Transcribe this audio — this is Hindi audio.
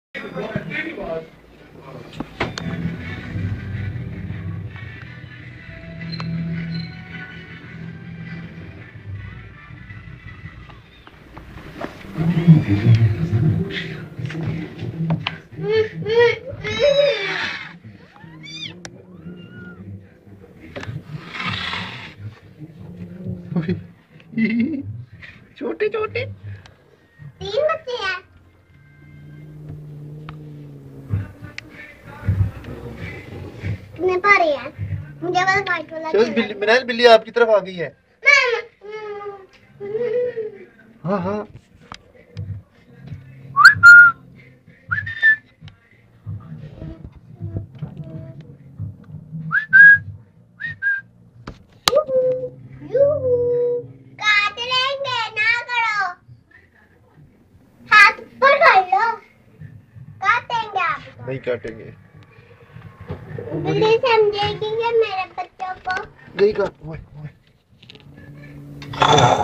छोटे छोटे 3 बच्चे हैं। कितने पारे हैं? मुझे बस वाइट वाला चल बिल्ली, मिनाल बिल्ली आपकी तरफ आ गई है। हाँ हाँ काट लेंगे ना करो, हाथ पर कर लो, काटेंगे आप। नहीं काटेंगे। बिल्ली समझेगी ये मेरे बच्चों को। गई का ओए ओए